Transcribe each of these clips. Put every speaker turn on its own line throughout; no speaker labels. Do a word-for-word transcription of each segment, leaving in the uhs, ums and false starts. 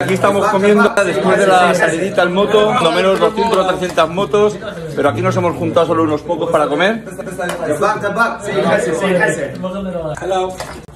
Aquí estamos comiendo después de la salidita en moto, lo menos doscientas o trescientas motos, pero aquí nos hemos juntado solo unos pocos para comer. Hello.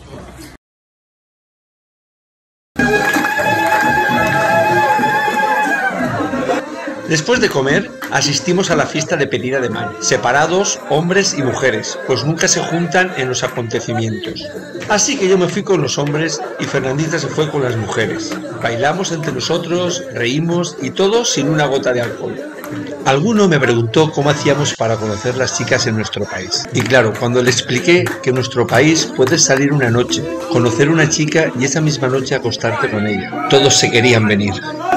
Después de comer, asistimos a la fiesta de pedida de mano, separados hombres y mujeres, pues nunca se juntan en los acontecimientos. Así que yo me fui con los hombres y Fernandita se fue con las mujeres. Bailamos entre nosotros, reímos y todo sin una gota de alcohol. Alguno me preguntó cómo hacíamos para conocer las chicas en nuestro país. Y claro, cuando le expliqué que en nuestro país puedes salir una noche, conocer una chica y esa misma noche acostarte con ella, todos se querían venir.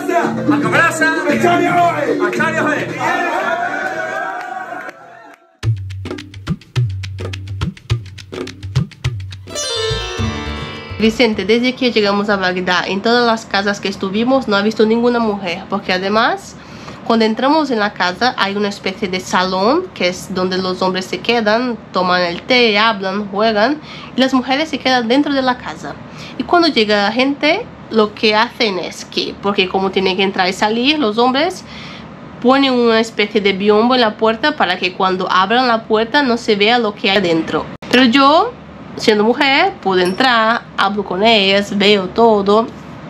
Vicente, desde que llegamos a Bagdad, en todas las casas que estuvimos no ha visto ninguna mujer, porque además cuando entramos en la casa hay una especie de salón que es donde los hombres se quedan, toman el té, hablan, juegan y las mujeres se quedan dentro de la casa. Y cuando llega la gente, lo que hacen es que, porque como tienen que entrar y salir, los hombres ponen una especie de biombo en la puerta para que cuando abran la puerta no se vea lo que hay dentro. Pero yo, siendo mujer, pude entrar, hablo con ellas, veo todo.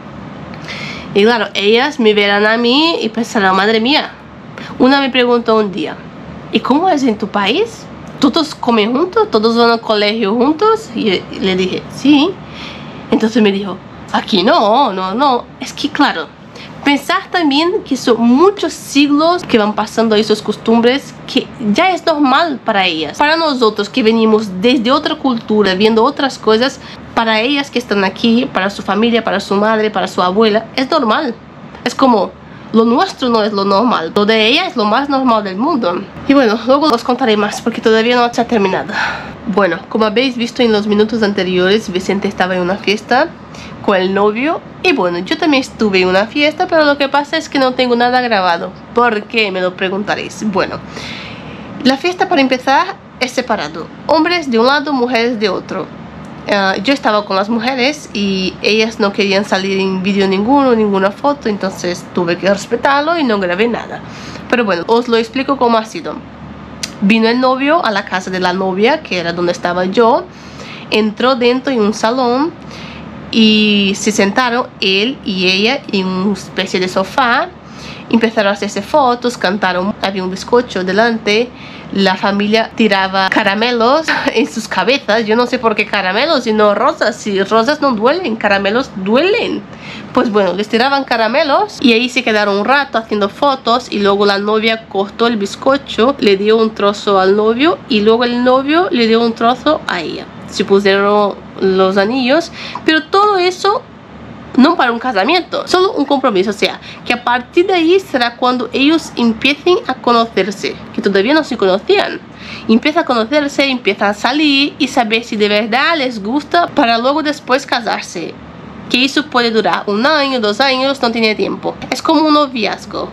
Y claro, ellas me verán a mí y pensarán, madre mía. Una me preguntó un día, ¿y cómo es en tu país? ¿Todos comen juntos? ¿Todos van al colegio juntos? Y le dije, sí. Entonces me dijo, aquí no, no, no. Es que claro, pensar también que son muchos siglos que van pasando esas costumbres que ya es normal para ellas. Para nosotros que venimos desde otra cultura, viendo otras cosas, para ellas que están aquí, para su familia, para su madre, para su abuela, es normal. Es como, lo nuestro no es lo normal, lo de ella es lo más normal del mundo. Y bueno, luego os contaré más porque todavía no se ha terminado. Bueno, como habéis visto en los minutos anteriores, Vicente estaba en una fiesta con el novio. Y bueno, yo también estuve en una fiesta, pero lo que pasa es que no tengo nada grabado. ¿Por qué? Me lo preguntaréis. Bueno, la fiesta para empezar es separado. Hombres de un lado, mujeres de otro. Uh, yo estaba con las mujeres y ellas no querían salir en vídeo ninguno, ninguna foto, entonces tuve que respetarlo y no grabé nada. Pero bueno, os lo explico cómo ha sido. Vino el novio a la casa de la novia, que era donde estaba yo. Entró dentro en un salón y se sentaron él y ella en una especie de sofá. Empezaron a hacerse fotos, cantaron, había un bizcocho delante. La familia tiraba caramelos en sus cabezas. Yo no sé por qué caramelos y no rosas. Si rosas no duelen, caramelos duelen. Pues bueno, les tiraban caramelos y ahí se quedaron un rato haciendo fotos. Y luego la novia cortó el bizcocho, le dio un trozo al novio y luego el novio le dio un trozo a ella. Se pusieron los anillos, pero todo eso no para un casamiento, solo un compromiso. O sea, que a partir de ahí será cuando ellos empiecen a conocerse, que todavía no se conocían. Empiezan a conocerse, empiezan a salir y saber si de verdad les gusta para luego después casarse. Que eso puede durar un año, dos años, no tiene tiempo. Es como un noviazgo.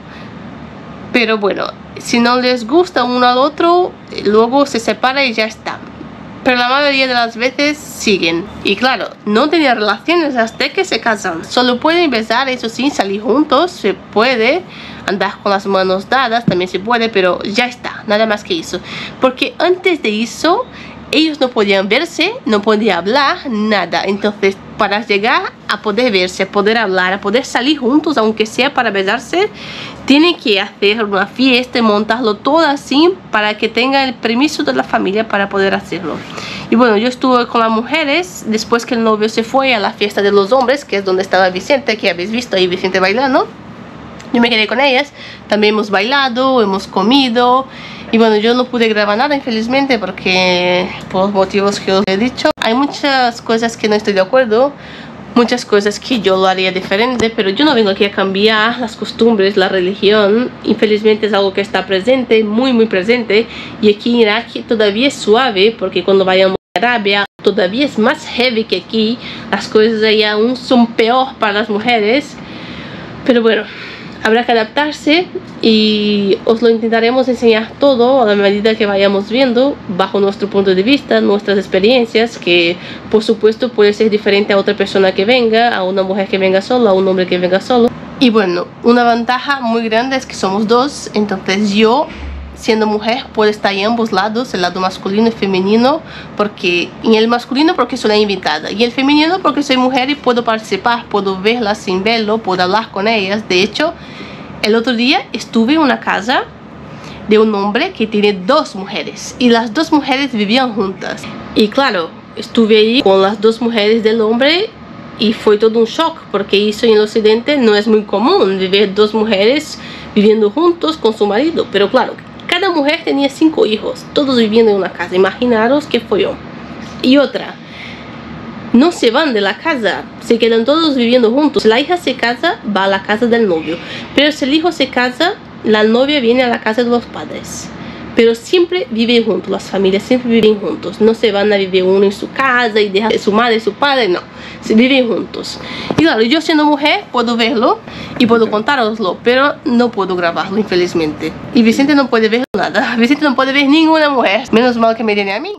Pero bueno, si no les gusta uno al otro, luego se separa y ya está. Pero la mayoría de las veces siguen. Y claro, no tenían relaciones hasta que se casan. Solo pueden besar, eso sí, salir juntos. Se puede andar con las manos dadas, también se puede, pero ya está, nada más que eso. Porque antes de eso, ellos no podían verse, no podían hablar, nada. Entonces, para llegar a poder verse, a poder hablar, a poder salir juntos, aunque sea para besarse, tienen que hacer una fiesta y montarlo todo así para que tengan el permiso de la familia para poder hacerlo. Y bueno, yo estuve con las mujeres después que el novio se fue a la fiesta de los hombres, que es donde estaba Vicente, que habéis visto ahí Vicente bailando. Yo me quedé con ellas, también hemos bailado, hemos comido. Y bueno, yo no pude grabar nada infelizmente porque por los motivos que os he dicho. Hay muchas cosas que no estoy de acuerdo, muchas cosas que yo lo haría diferente, pero yo no vengo aquí a cambiar las costumbres, la religión. Infelizmente es algo que está presente, muy muy presente. Y aquí en Irak todavía es suave, porque cuando vayamos a Arabia todavía es más heavy que aquí. Las cosas allá aún son peor para las mujeres. Pero bueno, habrá que adaptarse y os lo intentaremos enseñar todo a la medida que vayamos viendo, bajo nuestro punto de vista, nuestras experiencias, que por supuesto puede ser diferente a otra persona que venga, a una mujer que venga solo, a un hombre que venga solo. Y bueno, una ventaja muy grande es que somos dos, entonces yo, siendo mujer, puedo estar en ambos lados, el lado masculino y femenino, porque en el masculino porque soy la invitada, y el femenino porque soy mujer y puedo participar, puedo verlas sin verlo, puedo hablar con ellas. De hecho, el otro día estuve en una casa de un hombre que tiene dos mujeres, y las dos mujeres vivían juntas. Y claro, estuve ahí con las dos mujeres del hombre, y fue todo un shock, porque eso en el occidente no es muy común, vivir dos mujeres viviendo juntos con su marido. Pero claro, cada mujer tenía cinco hijos, todos viviendo en una casa. Imaginaros que fue yo. Y otra, no se van de la casa, se quedan todos viviendo juntos. Si la hija se casa, va a la casa del novio, pero si el hijo se casa, la novia viene a la casa de los padres. Pero siempre viven juntos, las familias siempre viven juntos. No se van a vivir uno en su casa y dejar a su madre y su padre, no. Se viven juntos. Y claro, yo siendo mujer puedo verlo y puedo contároslo, pero no puedo grabarlo, infelizmente. Y Vicente no puede ver nada. Vicente no puede ver ninguna mujer. Menos mal que me tiene a mí.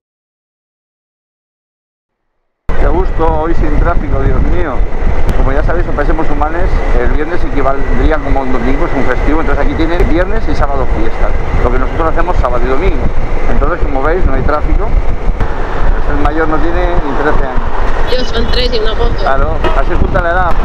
Qué gusto, hoy sin tráfico, Dios mío. Como ya sabéis, en países musulmanes el viernes equivaldría como un domingo, es un festivo, entonces aquí tienen viernes y sábado fiesta, lo que nosotros hacemos sábado y domingo. Entonces, como veis, no hay tráfico, el mayor no tiene ni trece años.
Yo son tres y una moto.
Claro, así junta la edad.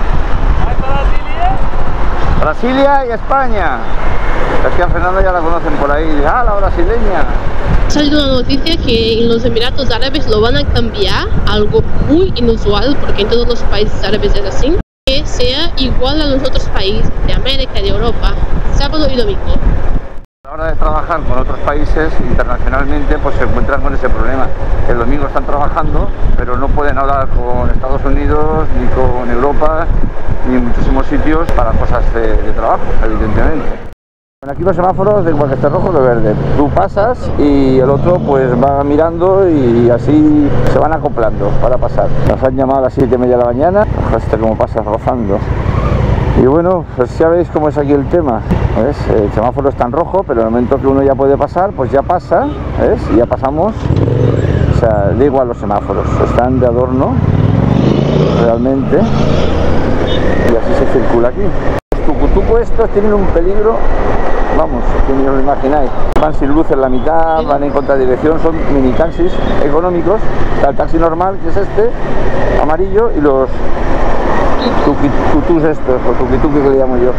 Brasilia y España. Es que a Fernando ya la conocen por ahí, ah, la brasileña.
Ha salido una noticia que en los Emiratos Árabes lo van a cambiar, algo muy inusual, porque en todos los países árabes es así, que sea igual a los otros países de América, de Europa, sábado y domingo.
A la hora de trabajar con otros países internacionalmente, pues se encuentran con ese problema. El domingo están trabajando, pero no pueden hablar con Estados Unidos, ni con Europa, ni en muchísimos sitios para cosas de, de trabajo, evidentemente. Aquí los semáforos, de igual que esté rojo o de verde, tú pasas y el otro pues va mirando y así se van acoplando para pasar. Nos han llamado a las siete y media de la mañana, hasta como pasa rozando. Y bueno, pues ya veis cómo es aquí el tema, ¿ves? El semáforo está en rojo, pero en el momento que uno ya puede pasar, pues ya pasa, ¿ves? Y ya pasamos, o sea, da igual los semáforos, están de adorno, realmente, y así se circula aquí. Los tucutucos estos tienen un peligro, vamos, que ni os lo imagináis. Van sin luz en la mitad, van en contradirección, son mini taxis económicos. Está el taxi normal, que es este, amarillo, y los tutus estos, o tuquituki que le llamo yo.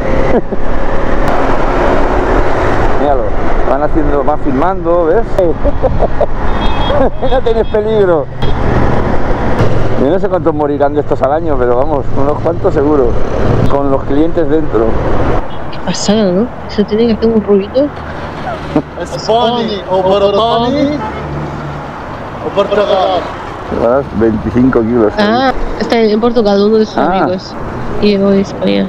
Míralo, van haciendo, van filmando, ¿ves? No tenéis peligro. Yo no sé cuántos morirán de estos al año, pero vamos, unos cuantos seguro, con los clientes dentro.
Qué pasada, ¿no? Eso tiene que hacer un ruido.
España, o Portugal, o Portugal.
veinticinco kilos.
Ah, está en Portugal, uno de sus
Ah.
amigos. Y llegó de España.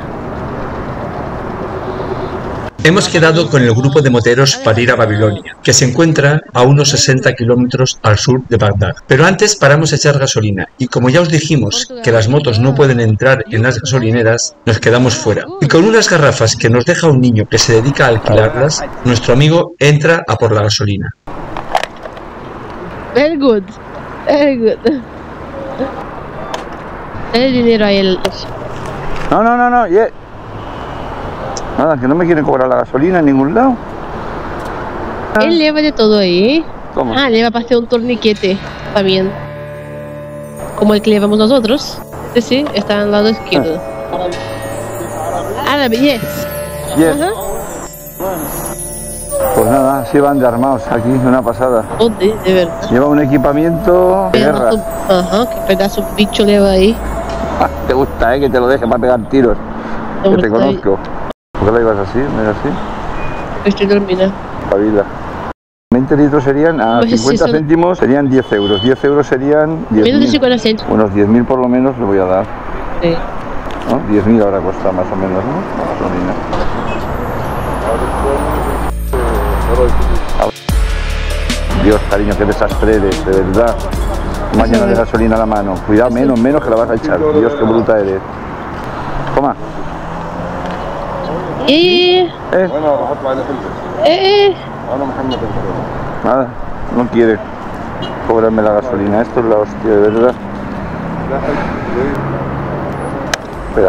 Hemos quedado con el grupo de moteros para ir a Babilonia, que se encuentra a unos sesenta kilómetros al sur de Bagdad. Pero antes paramos a echar gasolina, y como ya os dijimos que las motos no pueden entrar en las gasolineras, nos quedamos fuera. Y con unas garrafas que nos deja un niño que se dedica a alquilarlas, nuestro amigo entra a por la gasolina.
Very good. Very good. Dale dinero a él.
No, no, no, no, yeah. Nada, que no me quieren cobrar la gasolina en ningún lado.
Él lleva de todo ahí, ¿eh?
¿Cómo?
Ah, lleva para hacer un torniquete también. Como el que llevamos nosotros. Sí, sí, está al lado izquierdo. Árabe, yes.
Yes.
Ajá.
Pues nada, así van de armados aquí, una pasada.
Joder, de verdad.
Lleva un equipamiento de guerra.
Ajá, qué pedazo de bicho lleva ahí.
Te gusta, ¿eh? Que te lo deje para pegar tiros. Que
Hombre,
te
está ahí.
conozco. ¿Por qué la ibas así? ¿No es así?
Estoy dormida.
Pavila. veinte litros serían a
Pues sí,
cincuenta
son-
céntimos, serían diez euros. diez euros serían diez
Menos de
mil.
cincuenta céntimos.
Unos diez mil por lo menos le voy a dar.
Sí.
¿No? diez mil ahora cuesta más o menos, ¿no? La gasolina. Dios, cariño, qué desastre eres, de verdad. Mañana de gasolina a la mano. Cuidado, menos, menos que la vas a echar. Dios, qué bruta eres. Toma.
ايه
ايه
وانا بحط عليه فلفل.
ايه
انا محمد الفلفل.
nada, no quiere cobrarme la gasolina. Esto es la hostia, de verdad.
ده حلو.
Espera.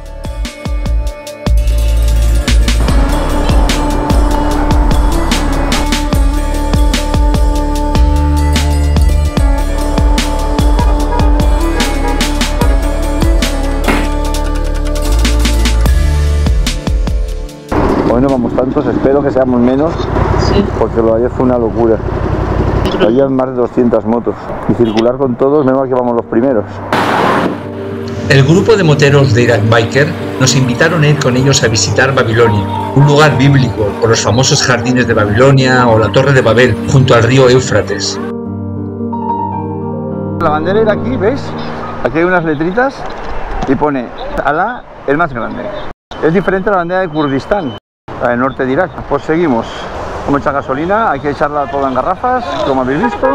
Hoy no vamos tantos, espero que seamos menos,
sí.
porque lo de ayer fue una locura. Había más de doscientas motos y circular con todos, menos mal que vamos los primeros.
El grupo de moteros de Iraq Biker nos invitaron a ir con ellos a visitar Babilonia, un lugar bíblico con los famosos jardines de Babilonia o la Torre de Babel junto al río Éufrates.
La bandera era aquí, ¿ves? Aquí hay unas letritas y pone Alá el más grande. Es diferente a la bandera de Kurdistán, la del norte de Irak. Pues seguimos. Con mucha gasolina, hay que echarla toda en garrafas, como habéis visto.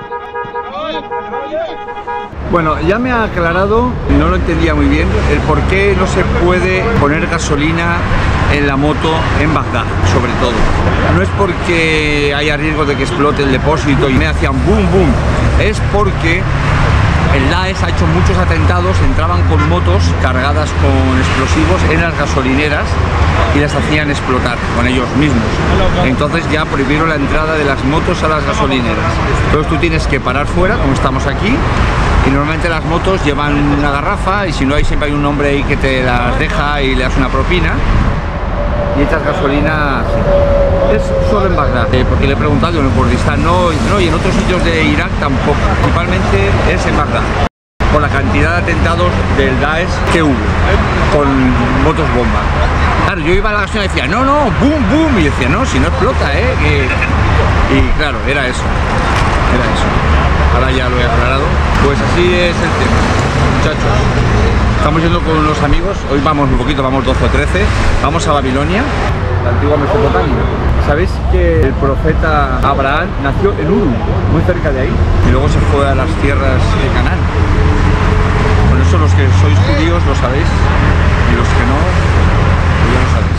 Bueno, ya me ha aclarado, no lo entendía muy bien, el por qué no se puede poner gasolina en la moto en Bagdad, sobre todo. No es porque haya riesgo de que explote el depósito y me hacían boom boom, es porque el Daesh ha hecho muchos atentados, entraban con motos cargadas con explosivos en las gasolineras y las hacían explotar con ellos mismos. Entonces ya prohibieron la entrada de las motos a las gasolineras. Entonces tú tienes que parar fuera, como estamos aquí, y normalmente las motos llevan una garrafa y si no hay siempre hay un hombre ahí que te las deja y le das una propina y echas gasolina. Es solo en Bagdad, eh, porque le he preguntado, en el Kurdistán no, no, y en otros sitios de Irak tampoco, principalmente es en Bagdad, por la cantidad de atentados del Daesh que hubo, con motos bomba. Claro, yo iba a la gasolina y decía, no, no, boom, boom, y decía, no, si no explota, eh, que... y claro, era eso, era eso. Ahora ya lo he aclarado. Pues así es el tema, muchachos. Estamos yendo con unos amigos, hoy vamos un poquito, vamos doce o trece, vamos a Babilonia, la antigua Mesopotamia. ¿Sabéis que el profeta Abraham nació en Uru, muy cerca de ahí, y luego se fue a las tierras de Canaán? Por eso los que sois judíos lo sabéis, y los que no, pues ya lo sabéis.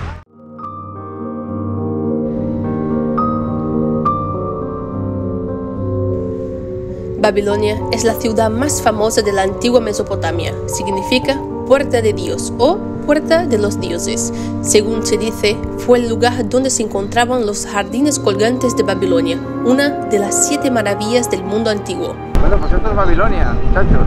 Babilonia es la ciudad más famosa de la antigua Mesopotamia. Significa puerta de Dios o puerta de los dioses. Según se dice, fue el lugar donde se encontraban los jardines colgantes de Babilonia, una de las siete maravillas del mundo antiguo.
Bueno, pues esto es Babilonia, muchachos.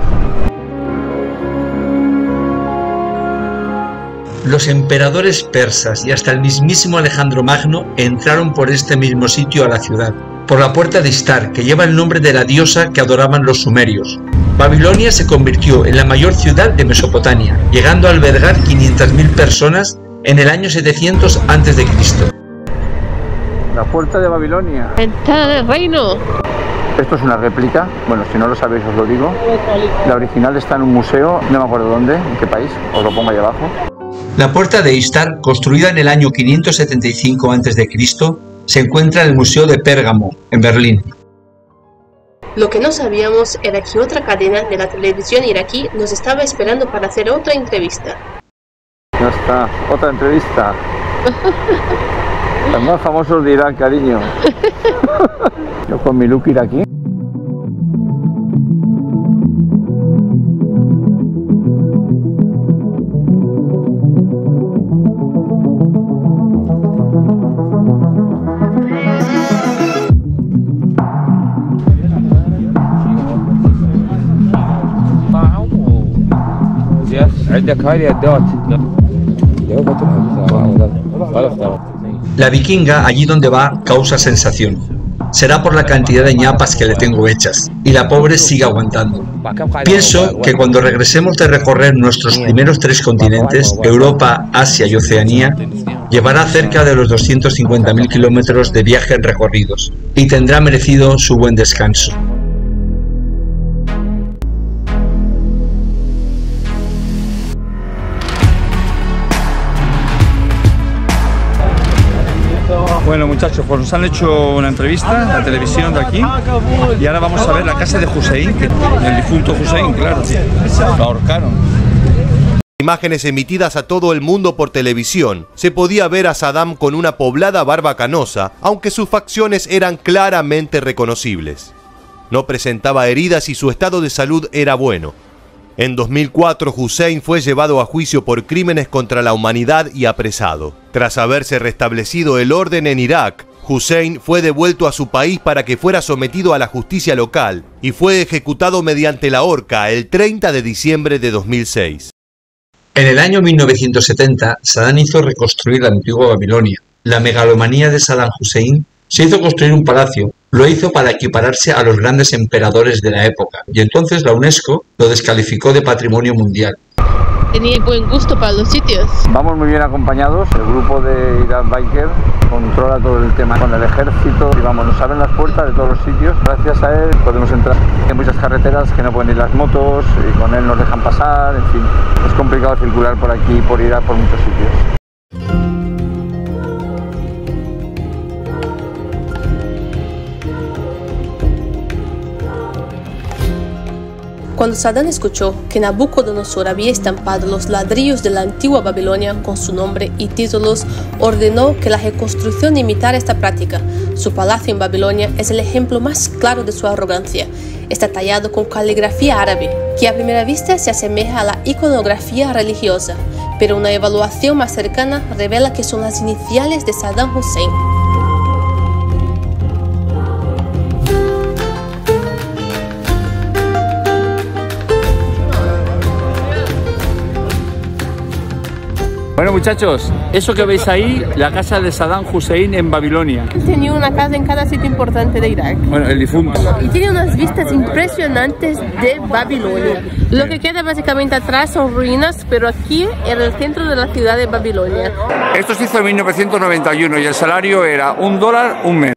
Los emperadores persas y hasta el mismísimo Alejandro Magno entraron por este mismo sitio a la ciudad, por la puerta de Istar, que lleva el nombre de la diosa que adoraban los sumerios. Babilonia se convirtió en la mayor ciudad de Mesopotamia, llegando a albergar quinientas mil personas en el año setecientos antes de Cristo.
La puerta de Babilonia.
Entrada del reino.
Esto es una réplica, bueno, si no lo sabéis os lo digo. La original está en un museo, no me acuerdo dónde, en qué país, os lo pongo ahí abajo.
La puerta de Istar, construida en el año quinientos setenta y cinco antes de Cristo, se encuentra en el Museo de Pérgamo, en Berlín.
Lo que no sabíamos era que otra cadena de la televisión iraquí nos estaba esperando para hacer otra entrevista.
Ya está, otra entrevista. Los más famosos de Irak, cariño. Yo con mi look iraquí.
La vikinga, allí donde va, causa sensación. Será por la cantidad de ñapas que le tengo hechas, y la pobre sigue aguantando. Pienso que cuando regresemos de recorrer nuestros primeros tres continentes, Europa, Asia y Oceanía, llevará cerca de los doscientos cincuenta mil kilómetros de viaje recorridos, y tendrá merecido su buen descanso.
Bueno muchachos, pues nos han hecho una entrevista en la televisión de aquí y ahora vamos a ver la casa de Hussein, que, el difunto Hussein, claro, lo ahorcaron.
imágenes emitidas a todo el mundo por televisión, se podía ver a Saddam con una poblada barba canosa, aunque sus facciones eran claramente reconocibles. No presentaba heridas y su estado de salud era bueno. En dos mil cuatro, Hussein fue llevado a juicio por crímenes contra la humanidad y apresado. Tras haberse restablecido el orden en Irak, Hussein fue devuelto a su país para que fuera sometido a la justicia local y fue ejecutado mediante la horca el treinta de diciembre de dos mil seis.
En el año mil novecientos setenta, Saddam hizo reconstruir la antigua Babilonia. La megalomanía de Saddam Hussein se hizo construir un palacio. Lo hizo para equipararse a los grandes emperadores de la época, y entonces la UNESCO lo descalificó de patrimonio mundial.
Tenía buen gusto para los sitios.
Vamos muy bien acompañados. El grupo de Iraq Biker controla todo el tema con el ejército y vamos, nos abren las puertas de todos los sitios. Gracias a él podemos entrar en muchas carreteras que no pueden ir las motos y con él nos dejan pasar. En fin, es complicado circular por aquí, por Irak, por muchos sitios.
Cuando Saddam escuchó que Nabucodonosor había estampado los ladrillos de la antigua Babilonia con su nombre y títulos, ordenó que la reconstrucción imitara esta práctica. Su palacio en Babilonia es el ejemplo más claro de su arrogancia. Está tallado con caligrafía árabe, que a primera vista se asemeja a la iconografía religiosa, pero una evaluación más cercana revela que son las iniciales de Saddam Hussein.
Bueno muchachos, eso que veis ahí, la casa de Saddam Hussein en Babilonia.
Tenía una casa en cada sitio importante de Irak.
Bueno, el difunto.
Y tiene unas vistas impresionantes de Babilonia. Lo que queda básicamente atrás son ruinas, pero aquí era el centro de la ciudad de Babilonia.
Esto se hizo en mil novecientos noventa y uno y el salario era un dólar un mes.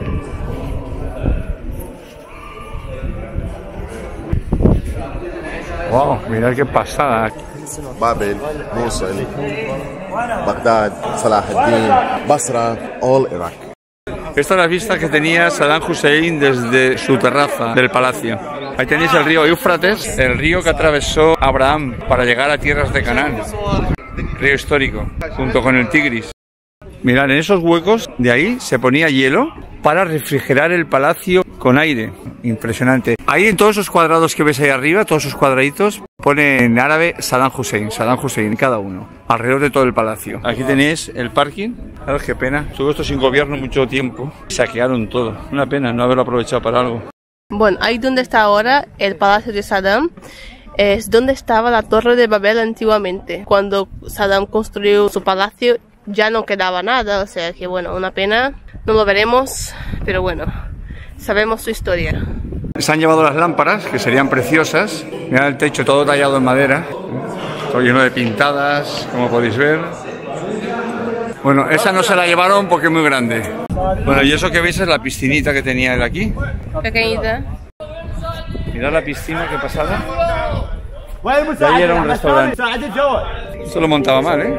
Wow, mirad qué pasada.
Babel, Mosul, Bagdad, Salah ad-Din, Basra, all Iraq.
Esta es la vista que tenía Saddam Hussein desde su terraza del palacio. Ahí tenéis el río Éufrates, el río que atravesó Abraham para llegar a tierras de Canaán. Río histórico, junto con el Tigris. Mirad, en esos huecos de ahí se ponía hielo para refrigerar el palacio con aire. Impresionante. Ahí en todos esos cuadrados que ves ahí arriba, todos esos cuadraditos, pone en árabe Saddam Hussein, Saddam Hussein, cada uno, alrededor de todo el palacio. Aquí tenéis el parking. Claro, qué pena. Estuvo esto sin gobierno mucho tiempo. Saquearon todo. Una pena no haberlo aprovechado para algo.
Bueno, ahí donde está ahora el palacio de Saddam es donde estaba la Torre de Babel antiguamente. Cuando Saddam construyó su palacio ya no quedaba nada, o sea que bueno, una pena. No lo veremos, pero bueno, sabemos su historia.
Se han llevado las lámparas, que serían preciosas. Mirad el techo todo tallado en madera, todo lleno de pintadas, como podéis ver. Bueno, esa no se la llevaron porque es muy grande. Bueno, y eso que veis es la piscinita que tenía él aquí.
Pequeñita.
Mirad la piscina, qué pasada. De ahí era un restaurante. Esto lo montaba mal, ¿eh?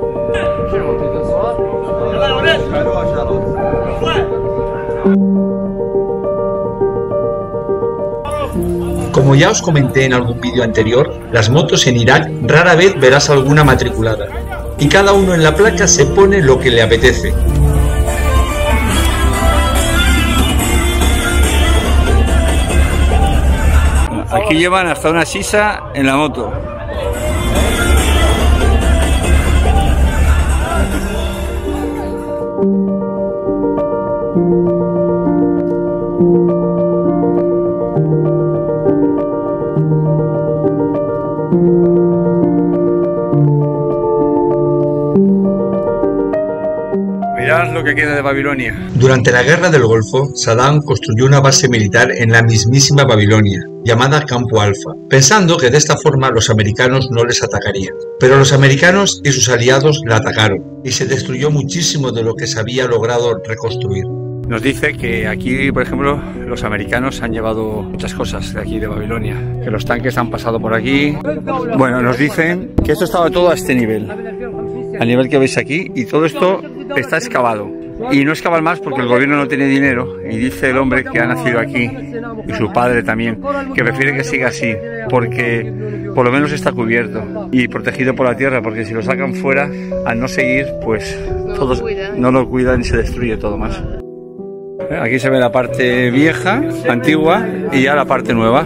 Como ya os comenté en algún vídeo anterior, las motos en Irak rara vez verás alguna matriculada, y cada uno en la placa se pone lo que le apetece.
Aquí llevan hasta una sisa en la moto. Mirad lo que queda de Babilonia.
Durante la Guerra del Golfo, Saddam construyó una base militar en la mismísima Babilonia, llamada Campo Alfa, pensando que de esta forma los americanos no les atacarían. Pero los americanos y sus aliados la atacaron, y se destruyó muchísimo de lo que se había logrado reconstruir.
Nos dice que aquí, por ejemplo, los americanos han llevado muchas cosas de aquí de Babilonia, que los tanques han pasado por aquí. Bueno, nos dicen que esto estaba todo a este nivel, al nivel que veis aquí, y todo esto está excavado. Y no excavan más porque el gobierno no tiene dinero, y dice el hombre que ha nacido aquí, y su padre también, que prefiere que siga así. porque por lo menos está cubierto y protegido por la tierra, porque si lo sacan fuera, al no seguir, pues todos no lo cuidan y se destruye todo más. Aquí se ve la parte vieja, antigua, y ya la parte nueva.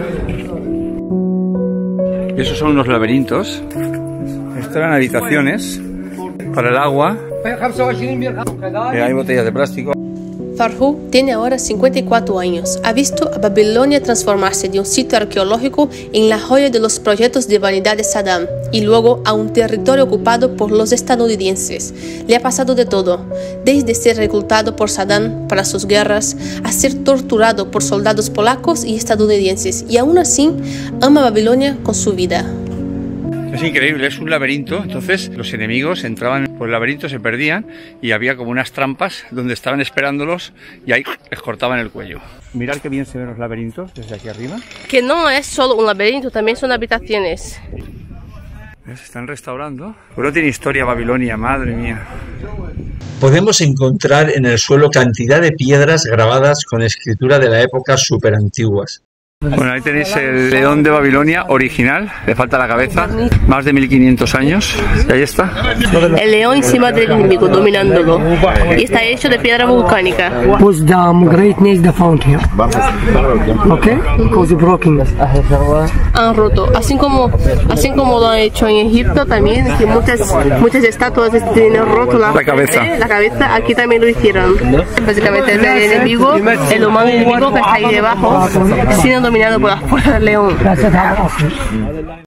Y esos son unos laberintos. Estas eran habitaciones para el agua. Y hay botellas de plástico.
Farhud tiene ahora cincuenta y cuatro años. Ha visto a Babilonia transformarse de un sitio arqueológico en la joya de los proyectos de vanidad de Saddam y luego a un territorio ocupado por los estadounidenses. Le ha pasado de todo, desde ser reclutado por Saddam para sus guerras a ser torturado por soldados polacos y estadounidenses, y aún así ama Babilonia con su vida.
Es increíble, es un laberinto, entonces los enemigos entraban por el laberinto, se perdían y había como unas trampas donde estaban esperándolos y ahí les cortaban el cuello. Mirad qué bien se ven los laberintos desde aquí arriba.
Que no es solo un laberinto, también son habitaciones.
Se están restaurando. Pero tiene historia Babilonia, madre mía.
Podemos encontrar en el suelo cantidad de piedras grabadas con escritura de la época súper antiguas.
Bueno, ahí tenéis el león de Babilonia original, le falta la cabeza, más de mil quinientos años, y ahí está.
El león encima del enemigo, dominándolo, y está hecho de piedra volcánica.
Was the greatness the found here? Okay, because broken.
Han roto, así como, así como lo han hecho en Egipto también, que muchas, muchas estatuas tienen roto la,
la cabeza.
¿eh? La cabeza, aquí también lo hicieron. Básicamente es el enemigo, el humano enemigo que está ahí debajo, siendo dominado por la fuerza del león.